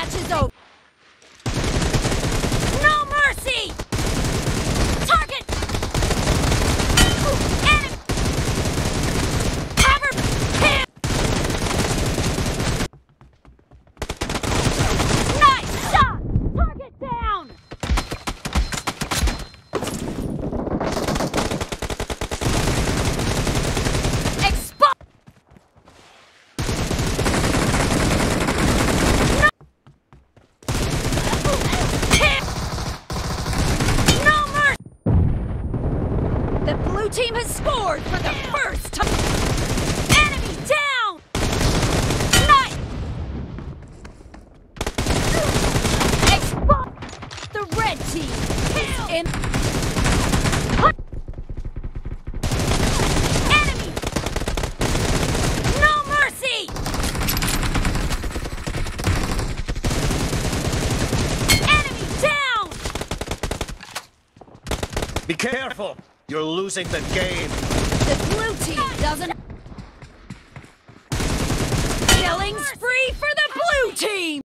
match is over. No mercy! Target! Enemy! Cover him! Nice shot! Target down! The blue team has scored for the first time! Enemy down! Nice! The red team is in... Enemy! No mercy! Enemy down! Be careful! You're losing the game! The blue team doesn't... Killing spree for the blue team!